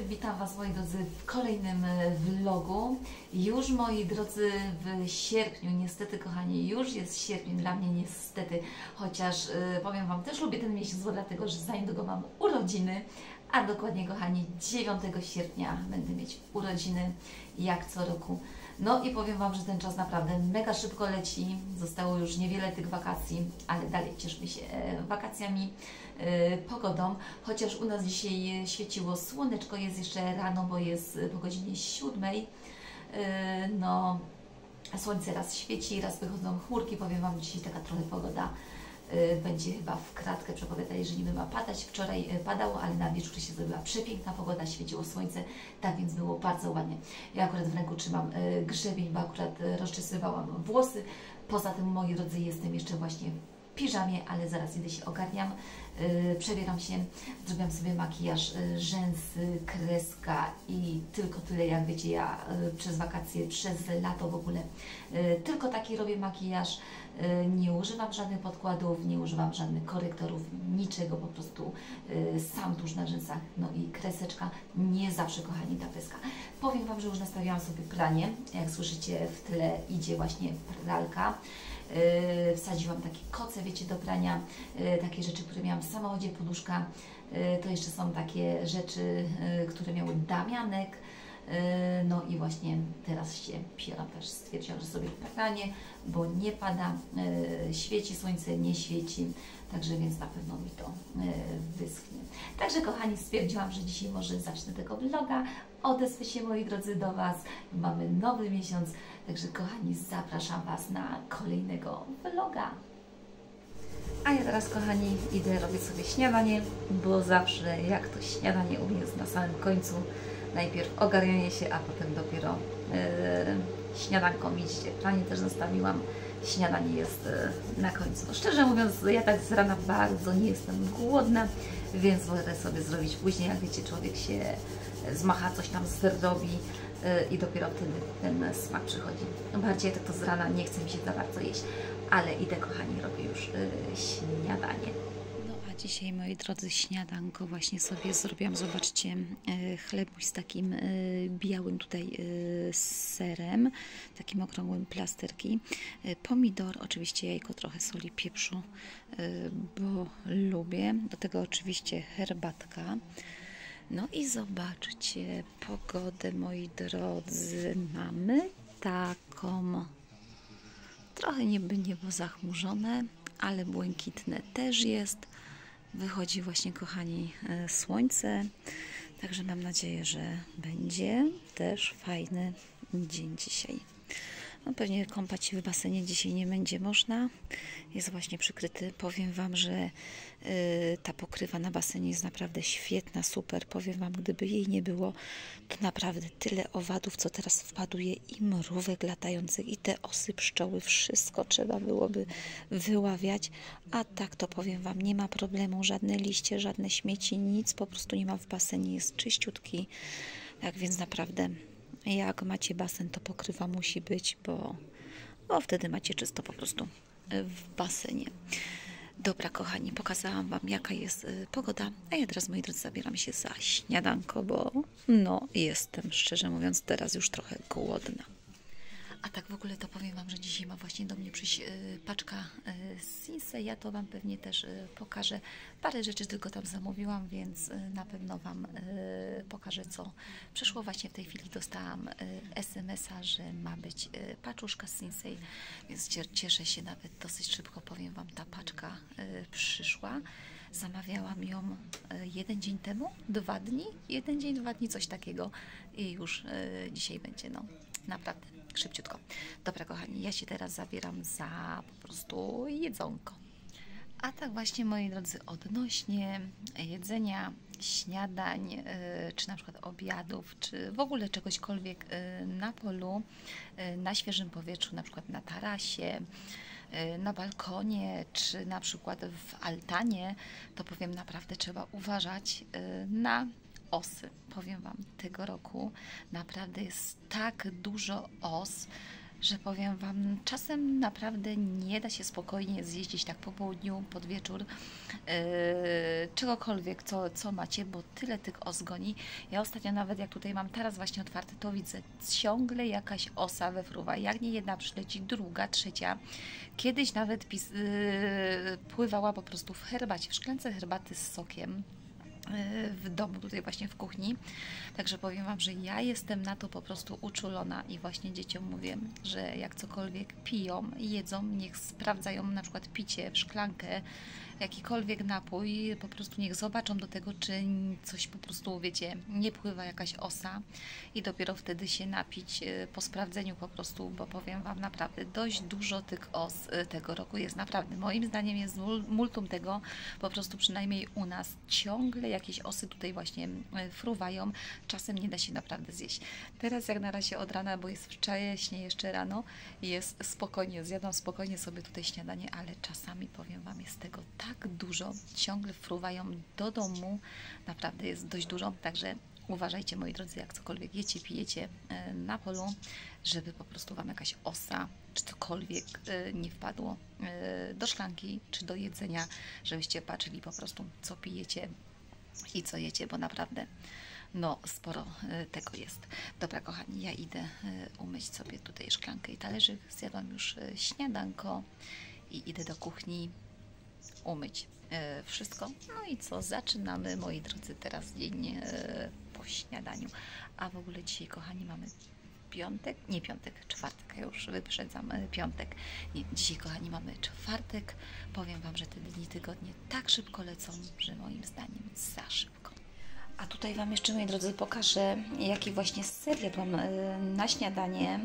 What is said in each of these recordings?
witam Was moi drodzy w kolejnym vlogu. Już moi drodzy w sierpniu, niestety kochani, już jest sierpień dla mnie niestety, chociaż powiem Wam, też lubię ten miesiąc, bo dlatego, że za niedługo mam urodziny, a dokładnie kochani 9 sierpnia będę mieć urodziny jak co roku. No i powiem Wam, że ten czas naprawdę mega szybko leci, zostało już niewiele tych wakacji, ale dalej cieszmy się wakacjami, pogodą, chociaż u nas dzisiaj świeciło słoneczko, jest jeszcze rano, bo jest po godzinie 7. No, słońce raz świeci, raz wychodzą chmurki, powiem Wam, dzisiaj taka trochę pogoda będzie chyba w kratkę, przepowiadali, że niby ma padać. Wczoraj padało, ale na wieczór się zrobiła przepiękna pogoda, świeciło słońce, tak więc było bardzo ładnie. Ja akurat w ręku trzymam grzebień, bo akurat rozczesywałam włosy. Poza tym, moi drodzy, jestem jeszcze właśnie w piżamie, ale zaraz idę się ogarniam, przebieram się, zrobiłam sobie makijaż, rzęsy, kreska i tylko tyle. Jak wiecie, ja przez wakacje, przez lato w ogóle tylko taki robię makijaż. Nie używam żadnych podkładów, nie używam żadnych korektorów, niczego, po prostu sam tusz na rzęsach, no i kreseczka, nie zawsze kochani ta kreska. Powiem Wam, że już nastawiałam sobie pranie, jak słyszycie w tle idzie właśnie pralka. Wsadziłam takie koce, wiecie, do prania, takie rzeczy, które miałam w samochodzie, poduszka, to jeszcze są takie rzeczy, które miały damianek. No i właśnie teraz się pieram, też stwierdziłam, że sobie pranie, bo nie pada, świeci słońce, nie świeci, także więc na pewno mi to wyschnie. Także kochani, stwierdziłam, że dzisiaj może zacznę tego vloga, odezwę się moi drodzy do Was, mamy nowy miesiąc, także kochani, zapraszam Was na kolejnego vloga. A ja teraz kochani idę robić sobie śniadanie, bo zawsze jak to śniadanie u mnie jest na samym końcu. Najpierw ogarnianie się, a potem dopiero śniadanko. Widzicie, pranie też zostawiłam, śniadanie jest na końcu. Szczerze mówiąc, ja tak z rana bardzo nie jestem głodna, więc wolę sobie zrobić później. Jak wiecie, człowiek się zmacha, coś tam zrobi i dopiero wtedy ten smak przychodzi. Bardziej tak to z rana nie chce mi się za bardzo jeść, ale idę kochani, robię już śniadanie. Dzisiaj, moi drodzy, śniadanko właśnie sobie zrobiłam. Zobaczcie, chlebuś z takim białym tutaj serem, takim okrągłym plasterki, pomidor, oczywiście jajko, trochę soli, pieprzu, bo lubię. Do tego oczywiście herbatka. No i zobaczcie pogodę, moi drodzy. Mamy taką trochę niebo zachmurzone, ale błękitne też jest. Wychodzi właśnie, kochani, słońce, także mam nadzieję, że będzie też fajny dzień dzisiaj. No pewnie kąpać się w basenie dzisiaj nie będzie można, jest właśnie przykryty. Powiem Wam, że ta pokrywa na basenie jest naprawdę świetna, super. Powiem Wam, gdyby jej nie było, to naprawdę tyle owadów, co teraz wpaduje, i mrówek latających, i te osy pszczoły, wszystko trzeba byłoby wyławiać, a tak to powiem Wam, nie ma problemu, żadne liście, żadne śmieci, nic po prostu nie ma w basenie, jest czyściutki, tak więc naprawdę jak macie basen, to pokrywa musi być, bo wtedy macie czysto po prostu w basenie. Dobra kochani, pokazałam Wam, jaka jest pogoda, a ja teraz, moi drodzy, zabieram się za śniadanko, bo no jestem, szczerze mówiąc, teraz już trochę głodna. A tak w ogóle to powiem Wam, że dzisiaj ma właśnie do mnie przyjść paczka Sinsei. Ja to Wam pewnie też pokażę. Parę rzeczy tylko tam zamówiłam, więc na pewno Wam pokażę, co przyszło. Właśnie w tej chwili dostałam SMS-a, że ma być paczuszka z Sinsei, więc cieszę się nawet dosyć szybko, powiem Wam, ta paczka przyszła. Zamawiałam ją 1 dzień temu, 2 dni, 1 dzień, 2 dni, coś takiego i już dzisiaj będzie, no naprawdę szybciutko. Dobra kochani, ja się teraz zabieram za po prostu jedzonko. A tak właśnie, moi drodzy, odnośnie jedzenia, śniadań, czy na przykład obiadów, czy w ogóle czegośkolwiek na polu, na świeżym powietrzu, na przykład na tarasie, na balkonie, czy na przykład w altanie, to powiem, naprawdę trzeba uważać na osy. Powiem Wam, tego roku naprawdę jest tak dużo os, że powiem Wam, czasem naprawdę nie da się spokojnie zjeździć tak po południu, pod wieczór, czegokolwiek, co macie, bo tyle tych os goni. Ja ostatnio nawet, jak tutaj mam teraz właśnie otwarte, to widzę ciągle jakaś osa wefruwa. Jak nie jedna przyleci, druga, trzecia. Kiedyś nawet pływała po prostu w herbacie, w szklance herbaty z sokiem w domu, tutaj właśnie w kuchni. Także powiem Wam, że ja jestem na to po prostu uczulona i właśnie dzieciom mówię, że jak cokolwiek piją, jedzą, niech sprawdzają na przykład picie w szklankę, jakikolwiek napój, po prostu niech zobaczą do tego, czy coś po prostu, wiecie, nie pływa jakaś osa i dopiero wtedy się napić po sprawdzeniu po prostu, bo powiem Wam naprawdę, dość dużo tych os tego roku jest naprawdę. Moim zdaniem jest multum tego, po prostu przynajmniej u nas ciągle jakieś osy tutaj właśnie fruwają, czasem nie da się naprawdę zjeść. Teraz jak na razie od rana, bo jest wcześnie jeszcze rano, jest spokojnie, zjadłam spokojnie sobie tutaj śniadanie, ale czasami powiem Wam, jest tego tak dużo, ciągle fruwają do domu, naprawdę jest dość dużo, także uważajcie, moi drodzy, jak cokolwiek jecie, pijecie na polu, żeby po prostu Wam jakaś osa czy cokolwiek nie wpadło do szklanki czy do jedzenia, żebyście patrzyli po prostu, co pijecie i co jecie, bo naprawdę no sporo tego jest. Dobra, kochani, ja idę umyć sobie tutaj szklankę i talerzyk, zjadłam już śniadanko i idę do kuchni umyć wszystko. No i co? Zaczynamy, moi drodzy, teraz dzień po śniadaniu. A w ogóle dzisiaj, kochani, mamy piątek, nie piątek, czwartek, ja już wyprzedzam piątek. Nie, dzisiaj, kochani, mamy czwartek. Powiem Wam, że te dni, tygodnie tak szybko lecą, że moim zdaniem za szybko. A tutaj Wam jeszcze, moi drodzy, pokażę, jaki właśnie ser jadłam na śniadanie.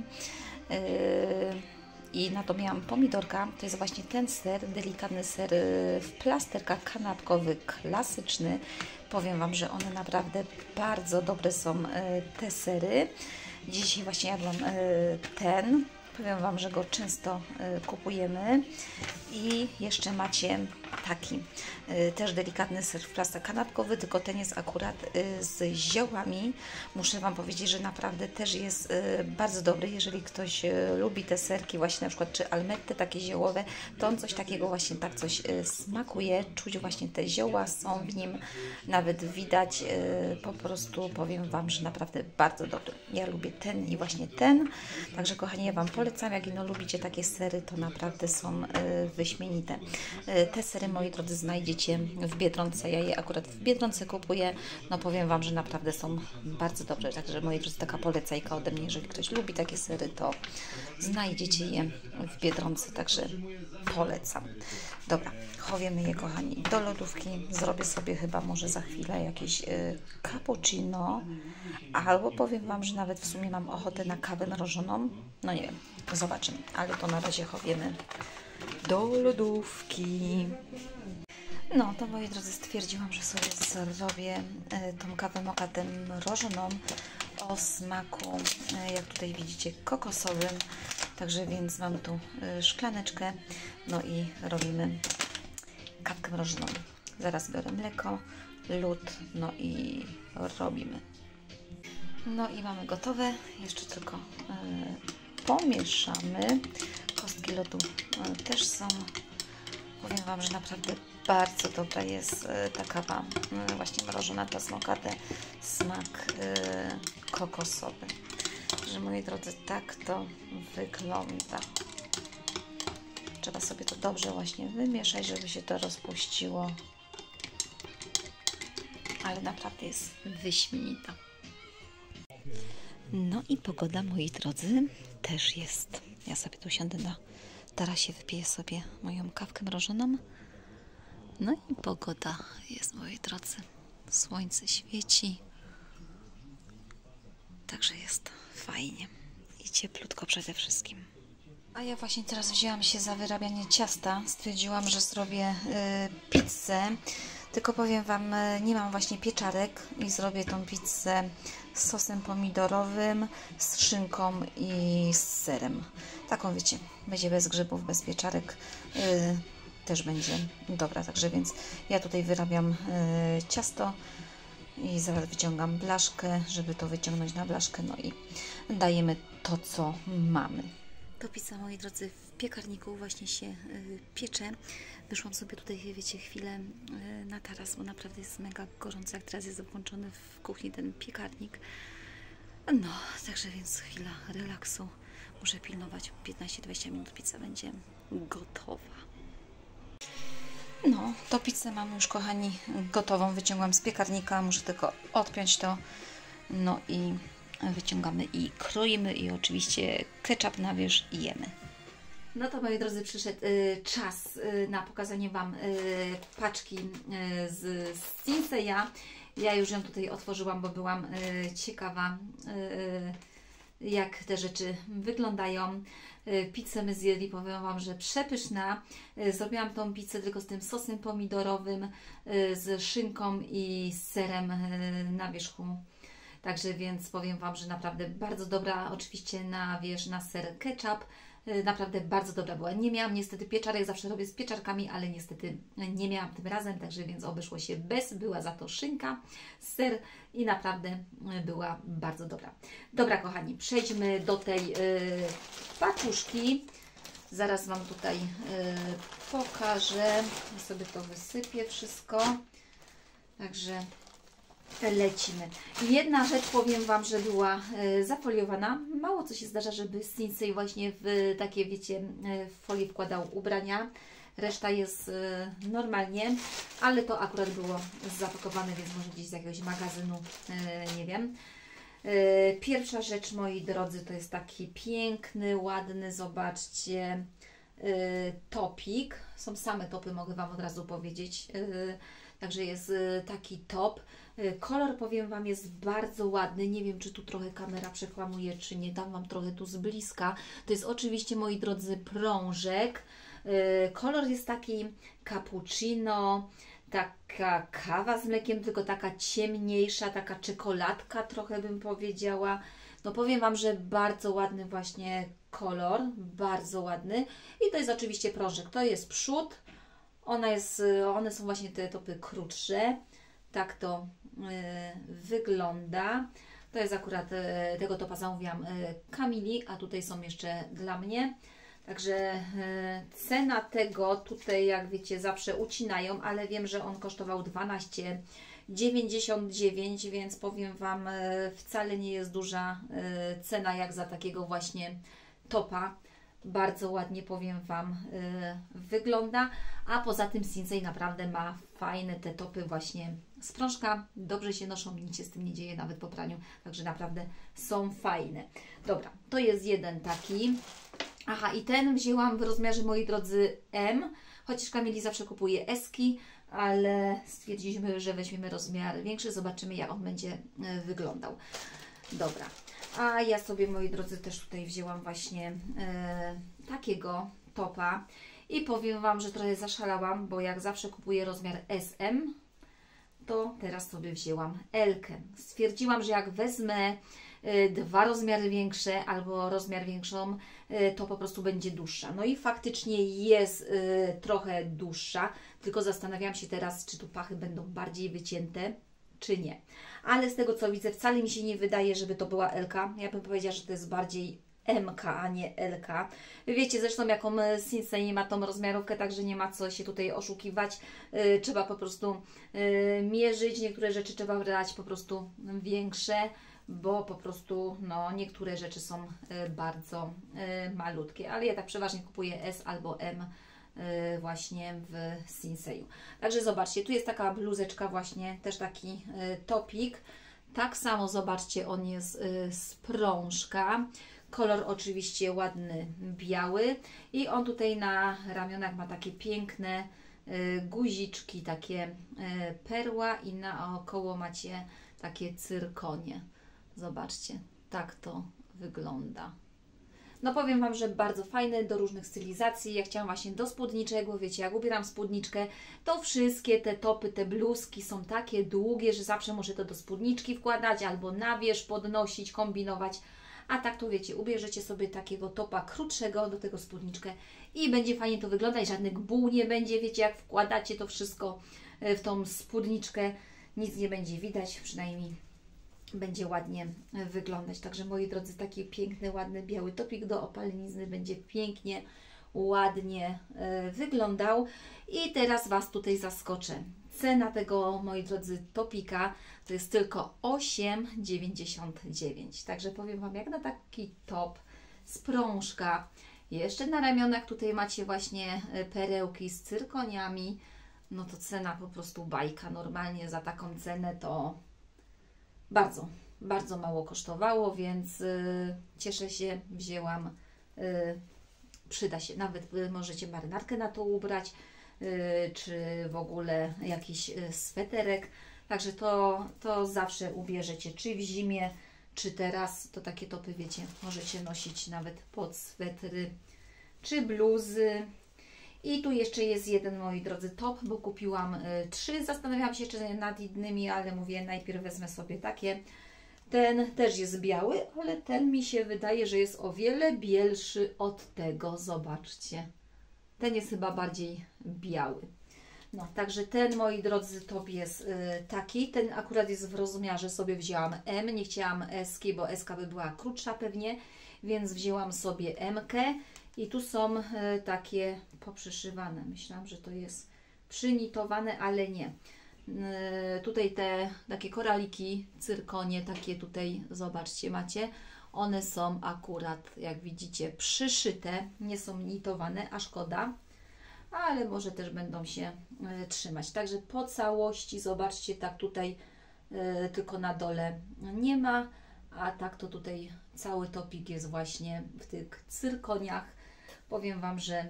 I na to miałam pomidorka, to jest właśnie ten ser, delikatny ser w plasterkach, kanapkowy, klasyczny. Powiem Wam, że one naprawdę bardzo dobre są, te sery. Dzisiaj właśnie jadłam ten. Powiem Wam, że go często kupujemy. I jeszcze macie taki też delikatny ser w plastrach kanapkowy, tylko ten jest akurat z ziołami. Muszę Wam powiedzieć, że naprawdę też jest bardzo dobry. Jeżeli ktoś lubi te serki właśnie na przykład, czy almette takie ziołowe, to on coś takiego właśnie tak coś smakuje. Czuć właśnie te zioła są w nim, nawet widać, po prostu powiem Wam, że naprawdę bardzo dobry. Ja lubię ten i właśnie ten. Także kochani, ja Wam polecam, jak ino lubicie takie sery, to naprawdę są wyśmienite. Te sery, moi drodzy, znajdziecie w Biedronce. Ja je akurat w Biedronce kupuję. No powiem Wam, że naprawdę są bardzo dobre. Także, moi drodzy, taka polecajka ode mnie. Jeżeli ktoś lubi takie sery, to znajdziecie je w Biedronce. Także polecam. Dobra, chowiemy je, kochani, do lodówki. Zrobię sobie chyba może za chwilę jakieś cappuccino. Albo powiem Wam, że nawet w sumie mam ochotę na kawę mrożoną. No nie wiem, zobaczymy. Ale to na razie chowiemy do lodówki. No to, moi drodzy, stwierdziłam, że sobie zrobię tą kawę mokatę mrożoną o smaku, jak tutaj widzicie, kokosowym. Także więc mam tu szklaneczkę, no i robimy kawkę mrożoną. Zaraz biorę mleko, lód, no i robimy. No i mamy gotowe, jeszcze tylko pomieszamy. Kostki lodu też są. Powiem Wam, że naprawdę bardzo dobra jest ta kawa właśnie mrożona, ta smokatę, smak kokosowy. Także, moi drodzy, tak to wygląda. Trzeba sobie to dobrze właśnie wymieszać, żeby się to rozpuściło. Ale naprawdę jest wyśmienita. No i pogoda, moi drodzy, też jest. Ja sobie tu siądę na tarasie, wypiję sobie moją kawkę mrożoną. No i pogoda jest, moi drodzy. Słońce świeci. Także jest fajnie. I cieplutko przede wszystkim. A ja właśnie teraz wzięłam się za wyrabianie ciasta. Stwierdziłam, że zrobię pizzę. Tylko powiem Wam, nie mam właśnie pieczarek i zrobię tą pizzę z sosem pomidorowym, z szynką i z serem. Taką, wiecie, będzie bez grzybów, bez pieczarek. Też będzie dobra. Także więc ja tutaj wyrabiam ciasto i zaraz wyciągam blaszkę, żeby to wyciągnąć na blaszkę. No i dajemy to, co mamy. To pizza, moi drodzy, w piekarniku właśnie się piecze. Wyszłam sobie tutaj, wiecie, chwilę na taras, bo naprawdę jest mega gorąco, jak teraz jest włączony w kuchni ten piekarnik. No, także więc chwila relaksu. Muszę pilnować, 15-20 minut pizza będzie gotowa. No, to pizzę mam już, kochani, gotową. Wyciągłam z piekarnika, muszę tylko odpiąć to. No i wyciągamy i kroimy i oczywiście ketchup na wierzch i jemy. No to, moi drodzy, przyszedł czas na pokazanie Wam paczki z Sinseya. Ja już ją tutaj otworzyłam, bo byłam ciekawa, jak te rzeczy wyglądają. Pizzę my zjedli, powiem Wam, że przepyszna. Zrobiłam tą pizzę tylko z tym sosem pomidorowym, z szynką i z serem na wierzchu. Także więc powiem Wam, że naprawdę bardzo dobra. Oczywiście na wierzch, na ser ketchup. Naprawdę bardzo dobra była. Nie miałam niestety pieczarek, zawsze robię z pieczarkami, ale niestety nie miałam tym razem, także więc obeszło się bez. Była za to szynka, ser i naprawdę była bardzo dobra. Dobra, kochani, przejdźmy do tej paczuszki. Zaraz Wam tutaj pokażę. Ja sobie to wysypię wszystko. Także lecimy. Jedna rzecz, powiem Wam, że była zafoliowana. Mało co się zdarza, żeby Sinsei właśnie w takie, wiecie, folię wkładał ubrania. Reszta jest normalnie, ale to akurat było zapakowane, więc może gdzieś z jakiegoś magazynu, nie wiem. Pierwsza rzecz, moi drodzy, to jest taki piękny, ładny, zobaczcie, topik. Są same topy, mogę Wam od razu powiedzieć. Także jest taki top. Kolor, powiem Wam, jest bardzo ładny. Nie wiem, czy tu trochę kamera przekłamuje, czy nie. Dam Wam trochę tu z bliska. To jest oczywiście, moi drodzy, prążek. Kolor jest taki cappuccino, taka kawa z mlekiem, tylko taka ciemniejsza, taka czekoladka trochę bym powiedziała. No powiem Wam, że bardzo ładny właśnie kolor, bardzo ładny. I to jest oczywiście prążek. To jest przód. One są właśnie te topy krótsze. Tak to wygląda. To jest akurat, tego topa zamówiłam Kamili, a tutaj są jeszcze dla mnie. Także cena tego tutaj, jak wiecie, zawsze ucinają, ale wiem, że on kosztował 12,99, więc powiem Wam, wcale nie jest duża cena jak za takiego właśnie topa. Bardzo ładnie, powiem Wam, wygląda, a poza tym Sinsei naprawdę ma fajne te topy właśnie z prążka, dobrze się noszą, nic się z tym nie dzieje nawet po praniu, także naprawdę są fajne. Dobra, to jest jeden taki. Aha, i ten wzięłam w rozmiarze, moi drodzy, M, chociaż Kamili zawsze kupuje S-ki, ale stwierdziliśmy, że weźmiemy rozmiar większy, zobaczymy, jak on będzie wyglądał. Dobra, a ja sobie, moi drodzy, też tutaj wzięłam właśnie takiego topa i powiem Wam, że trochę zaszalałam, bo jak zawsze kupuję rozmiar SM, to teraz sobie wzięłam L-kę. Stwierdziłam, że jak wezmę dwa rozmiary większe albo rozmiar większą, to po prostu będzie dłuższa. No i faktycznie jest trochę dłuższa, tylko zastanawiam się teraz, czy tu pachy będą bardziej wycięte, czy nie. Ale z tego, co widzę, wcale mi się nie wydaje, żeby to była L-ka. Ja bym powiedziała, że to jest bardziej M-ka, a nie L-ka. Wiecie zresztą, jaką Sinsei ma tą rozmiarówkę, także nie ma co się tutaj oszukiwać. Trzeba po prostu mierzyć. Niektóre rzeczy trzeba brać po prostu większe, bo po prostu no, niektóre rzeczy są bardzo malutkie. Ale ja tak przeważnie kupuję S albo M właśnie w Sinseyu. Także zobaczcie, tu jest taka bluzeczka właśnie, też taki topik. Tak samo zobaczcie, on jest z prążka. Kolor oczywiście ładny, biały i on tutaj na ramionach ma takie piękne guziczki, takie perła i naokoło macie takie cyrkonie. Zobaczcie, tak to wygląda. No powiem Wam, że bardzo fajny do różnych stylizacji. Ja chciałam właśnie do spódniczek, bo wiecie, jak ubieram spódniczkę, to wszystkie te topy, te bluzki są takie długie, że zawsze muszę to do spódniczki wkładać albo na wierzch podnosić, kombinować. A tak to wiecie, ubierzecie sobie takiego topa krótszego do tego spódniczkę i będzie fajnie to wyglądać, żadnych buł nie będzie, wiecie, jak wkładacie to wszystko w tą spódniczkę, nic nie będzie widać, przynajmniej będzie ładnie wyglądać. Także moi drodzy, taki piękny, ładny, biały topik do opalenizny będzie pięknie, ładnie wyglądał. I teraz Was tutaj zaskoczę. Cena tego, moi drodzy, topika to jest tylko 8,99. Także powiem Wam, jak na taki top, sprążka. Jeszcze na ramionach tutaj macie właśnie perełki z cyrkoniami. No to cena po prostu bajka. Normalnie za taką cenę to bardzo, bardzo mało kosztowało, więc cieszę się, wzięłam. Przyda się, nawet możecie marynarkę na to ubrać, czy w ogóle jakiś sweterek. Także to zawsze ubierzecie, czy w zimie, czy teraz. To takie topy, wiecie, możecie nosić nawet pod swetry, czy bluzy. I tu jeszcze jest jeden, moi drodzy, top, bo kupiłam 3. Zastanawiałam się jeszcze nad innymi, ale mówię, najpierw wezmę sobie takie. Ten też jest biały, ale ten mi się wydaje, że jest o wiele bielszy od tego. Zobaczcie. Ten jest chyba bardziej biały. No, także ten, moi drodzy, top jest taki. Ten akurat jest w rozmiarze, sobie wzięłam M. Nie chciałam S-ki, bo S-ka by była krótsza pewnie, więc wzięłam sobie M-kę. I tu są takie poprzyszywane. Myślałam, że to jest przynitowane, ale nie. Tutaj te takie koraliki, cyrkonie, takie tutaj, zobaczcie, macie. One są akurat, jak widzicie, przyszyte, nie są nitowane, a szkoda. Ale może też będą się trzymać. Także po całości, zobaczcie, tak tutaj tylko na dole nie ma, a tak to tutaj cały topik jest właśnie w tych cyrkoniach. Powiem Wam, że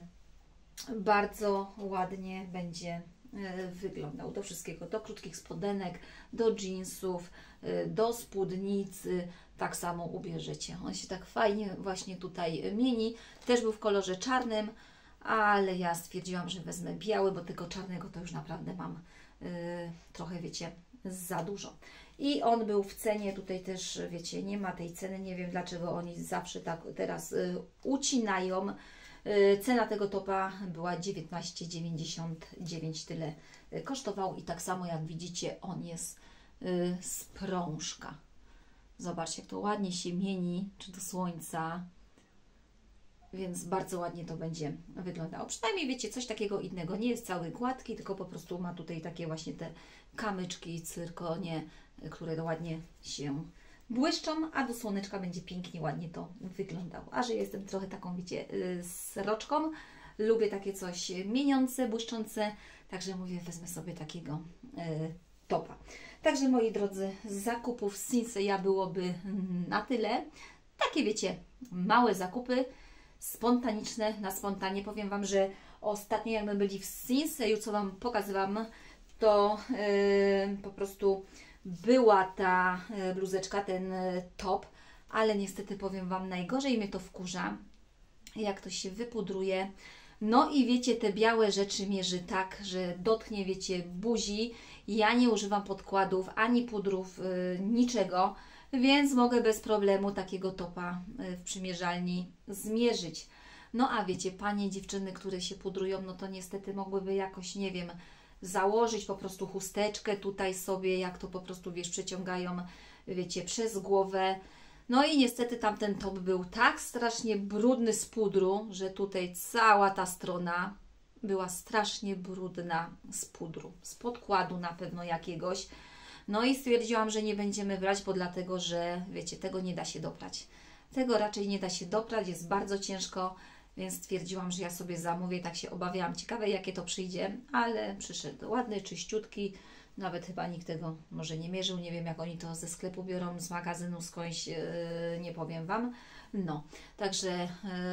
bardzo ładnie będzie wyglądał. Do wszystkiego, do krótkich spodenek, do jeansów, do spódnicy, tak samo ubierzecie. On się tak fajnie właśnie tutaj mieni. Też był w kolorze czarnym, ale ja stwierdziłam, że wezmę biały, bo tego czarnego to już naprawdę mam trochę, wiecie, za dużo. I on był w cenie, tutaj też, wiecie, nie ma tej ceny, nie wiem dlaczego oni zawsze tak teraz ucinają. Cena tego topa była 19,99, tyle kosztował i tak samo jak widzicie, on jest sprążka. Zobaczcie, jak to ładnie się mieni, czy do słońca, więc bardzo ładnie to będzie wyglądało. Przynajmniej wiecie, coś takiego innego, nie jest cały gładki, tylko po prostu ma tutaj takie właśnie te kamyczki, cyrkonie, które ładnie się błyszczą, a do słoneczka będzie pięknie, ładnie to wyglądało. A że jestem trochę taką, wiecie, sroczką, lubię takie coś mieniące, błyszczące, także mówię, wezmę sobie takiego topa. Także moi drodzy, z zakupów z Sinseya byłoby na tyle. Takie, wiecie, małe zakupy, spontaniczne, na spontanie. Powiem Wam, że ostatnio jak my byli w Sinseyu, co Wam pokazywałam, to po prostu była ta bluzeczka, ten top, ale niestety powiem Wam, najgorzej mnie to wkurza, jak to się wypudruje. No i wiecie, te białe rzeczy mierzy tak, że dotknie, wiecie, buzi. Ja nie używam podkładów, ani pudrów, niczego, więc mogę bez problemu takiego topa w przymierzalni zmierzyć. No a wiecie, panie, dziewczyny, które się pudrują, no to niestety mogłyby jakoś, nie wiem, założyć po prostu chusteczkę tutaj sobie, jak to po prostu, wiesz, przeciągają, wiecie, przez głowę. No i niestety tamten top był tak strasznie brudny z pudru, że tutaj cała ta strona była strasznie brudna z pudru, z podkładu na pewno jakiegoś. No i stwierdziłam, że nie będziemy brać, bo dlatego, że wiecie, tego nie da się doprać. Tego raczej nie da się doprać, jest bardzo ciężko, więc stwierdziłam, że ja sobie zamówię, tak się obawiałam. Ciekawe, jakie to przyjdzie, ale przyszedł ładny, czyściutki. Nawet chyba nikt tego może nie mierzył. Nie wiem, jak oni to ze sklepu biorą, z magazynu, skądś, nie powiem Wam. No, także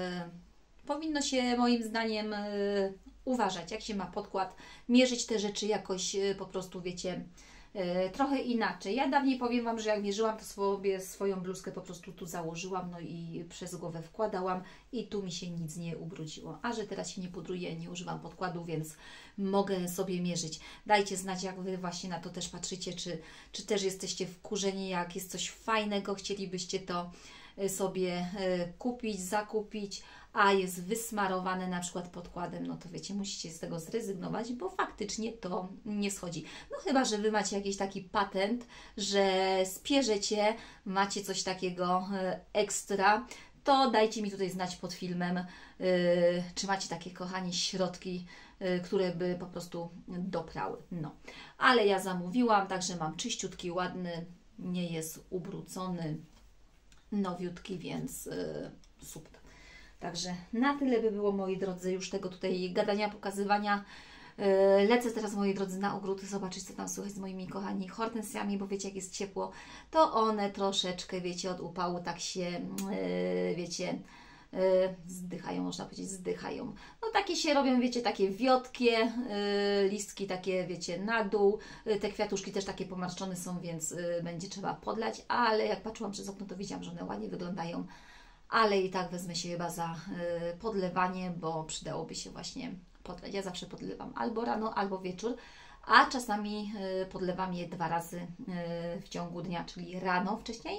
powinno się moim zdaniem uważać, jak się ma podkład, mierzyć te rzeczy jakoś po prostu, wiecie, trochę inaczej. Ja dawniej, powiem Wam, że jak mierzyłam, to sobie swoją bluzkę po prostu tu założyłam, no i przez głowę wkładałam i tu mi się nic nie ubrudziło. A że teraz się nie pudruję, nie używam podkładu, więc mogę sobie mierzyć. Dajcie znać, jak Wy właśnie na to też patrzycie, czy też jesteście wkurzeni, jak jest coś fajnego, chcielibyście to sobie kupić, zakupić, a jest wysmarowane na przykład podkładem, no to wiecie, musicie z tego zrezygnować, bo faktycznie to nie schodzi. No chyba, że Wy macie jakiś taki patent, że spierzecie, macie coś takiego ekstra, to dajcie mi tutaj znać pod filmem, czy macie takie, kochani, środki, które by po prostu doprały. No, ale ja zamówiłam, także mam czyściutki, ładny, nie jest ubrudzony, nowiutki, więc super. Także na tyle by było, moi drodzy, już tego tutaj gadania, pokazywania. Lecę teraz, moi drodzy, na ogród, zobaczyć, co tam słychać z moimi kochani hortensjami, bo wiecie, jak jest ciepło, to one troszeczkę, wiecie, od upału tak się, wiecie, zdychają, można powiedzieć, zdychają. No takie się robią, wiecie, takie wiotkie, listki takie, wiecie, na dół. Te kwiatuszki też takie pomarszczone są, więc będzie trzeba podlać, ale jak patrzyłam przez okno, to widziałam, że one ładnie wyglądają. Ale i tak wezmę się chyba za podlewanie, bo przydałoby się właśnie podleć. Ja zawsze podlewam albo rano, albo wieczór, a czasami podlewam je 2 razy w ciągu dnia, czyli rano wcześniej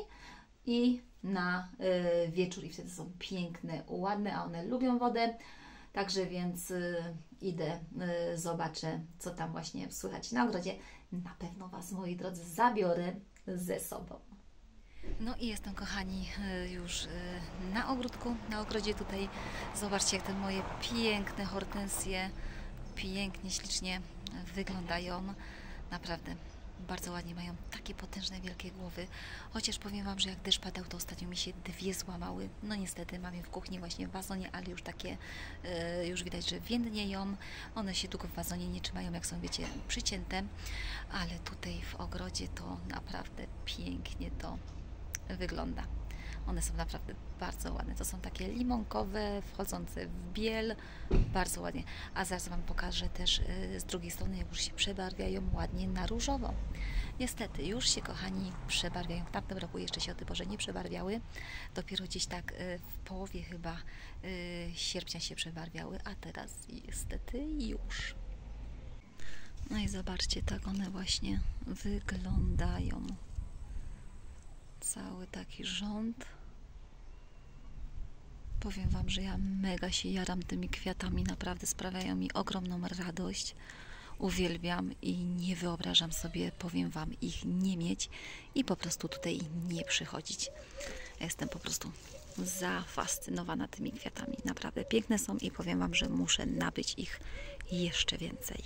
i na wieczór, i wtedy są piękne, ładne, a one lubią wodę. Także więc idę, zobaczę, co tam właśnie słychać na ogrodzie. Na pewno Was, moi drodzy, zabiorę ze sobą. No i jestem, kochani, już na ogródku, na ogrodzie tutaj. Zobaczcie, jak te moje piękne hortensje pięknie, ślicznie wyglądają. Naprawdę bardzo ładnie, mają takie potężne, wielkie głowy. Chociaż powiem Wam, że jak deszcz padał, to ostatnio mi się 2 złamały. No niestety, mam je w kuchni właśnie w wazonie, ale już takie, już widać, że więdnieją. One się długo w wazonie nie trzymają, jak są, wiecie, przycięte. Ale tutaj w ogrodzie to naprawdę pięknie to wygląda. One są naprawdę bardzo ładne. To są takie limonkowe, wchodzące w biel. Bardzo ładnie. A zaraz Wam pokażę też z drugiej strony, jak już się przebarwiają ładnie na różowo. Niestety, już się, kochani, przebarwiają. W tamtym roku jeszcze się o tej porze nie przebarwiały. Dopiero gdzieś tak w połowie chyba sierpnia się przebarwiały, a teraz niestety już. No i zobaczcie, tak one właśnie wyglądają. Cały taki rząd. Powiem Wam, że ja mega się jaram tymi kwiatami, naprawdę sprawiają mi ogromną radość. Uwielbiam i nie wyobrażam sobie, powiem Wam, ich nie mieć i po prostu tutaj nie przychodzić. Ja jestem po prostu zafascynowana tymi kwiatami. Naprawdę piękne są i powiem Wam, że muszę nabyć ich jeszcze więcej.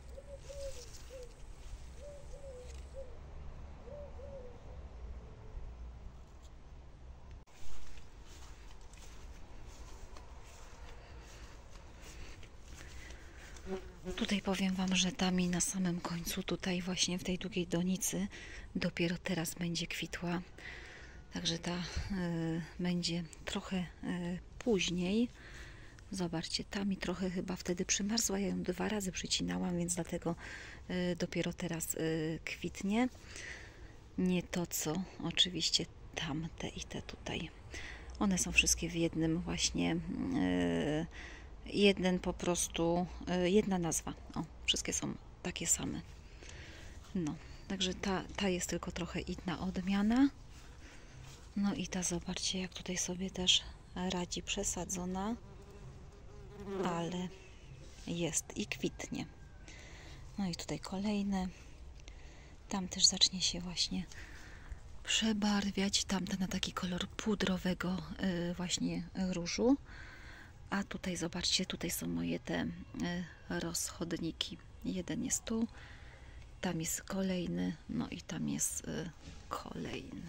Tutaj powiem Wam, że ta mi na samym końcu, tutaj właśnie w tej długiej donicy, dopiero teraz będzie kwitła. Także ta będzie trochę później. Zobaczcie, ta mi trochę chyba wtedy przymarzła. Ja ją 2 razy przycinałam, więc dlatego dopiero teraz kwitnie. Nie to, co oczywiście tamte i te tutaj. One są wszystkie w jednym właśnie... jeden po prostu, jedna nazwa. O, wszystkie są takie same. No, także ta jest tylko trochę inna odmiana. No i ta, zobaczcie, jak tutaj sobie też radzi, przesadzona, ale jest i kwitnie. No i tutaj kolejne. Tam też zacznie się właśnie przebarwiać. Tamte na taki kolor pudrowego właśnie różu. A tutaj zobaczcie, tutaj są moje te rozchodniki. Jeden jest tu, tam jest kolejny, no i tam jest kolejny.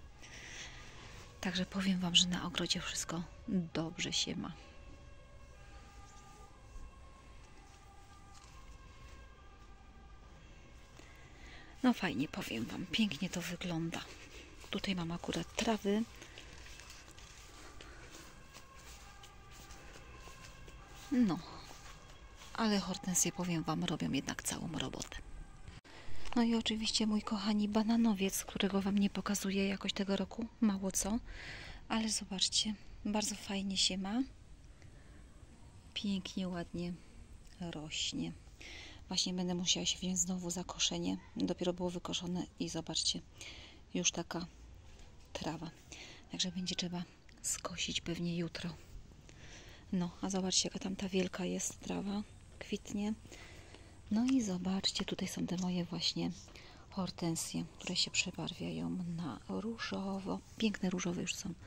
Także powiem Wam, że na ogrodzie wszystko dobrze się ma. No fajnie, powiem Wam, pięknie to wygląda. Tutaj mam akurat trawy. No, ale hortensje, powiem Wam, robią jednak całą robotę. No i oczywiście mój kochani bananowiec, którego Wam nie pokazuję jakoś tego roku, mało co, ale zobaczcie, bardzo fajnie się ma. Pięknie, ładnie rośnie. Właśnie będę musiała się wziąć znowu za koszenie. Dopiero było wykoszone i zobaczcie, już taka trawa. Także będzie trzeba skosić pewnie jutro. No, a zobaczcie, jaka tam ta wielka jest trawa, kwitnie. No i zobaczcie, tutaj są te moje właśnie hortensje, które się przebarwiają na różowo. Piękne różowe już są.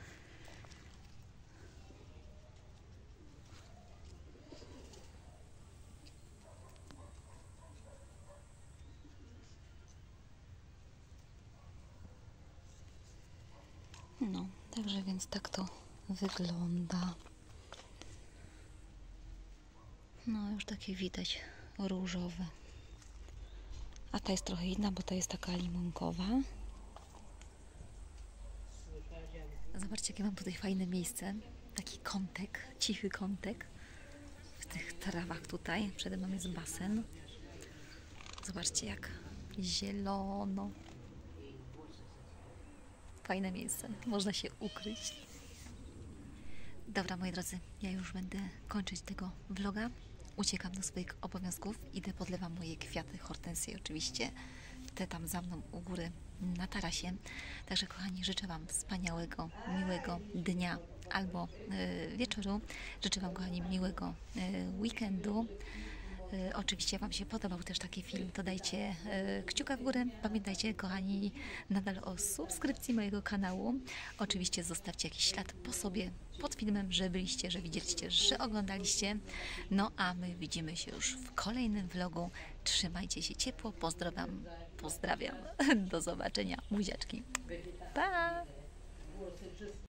No, także więc tak to wygląda. No, już takie widać różowe. A ta jest trochę inna, bo ta jest taka limonkowa. Zobaczcie, jakie mam tutaj fajne miejsce. Taki kątek, cichy kątek. W tych trawach tutaj. Przede mną jest basen. Zobaczcie, jak zielono. Fajne miejsce. Można się ukryć. Dobra, moi drodzy, ja już będę kończyć tego vloga. Uciekam do swoich obowiązków. Idę, podlewam moje kwiaty, hortensje oczywiście. Te tam za mną u góry na tarasie. Także kochani, życzę Wam wspaniałego, miłego dnia albo wieczoru. Życzę Wam, kochani, miłego weekendu. Oczywiście Wam się podobał też taki film, to dajcie kciuka w górę. Pamiętajcie, kochani, nadal o subskrypcji mojego kanału. Oczywiście zostawcie jakiś ślad po sobie pod filmem, że byliście, że widzieliście, że oglądaliście. No a my widzimy się już w kolejnym vlogu. Trzymajcie się ciepło, pozdrawiam. Do zobaczenia, buziaczki. Pa!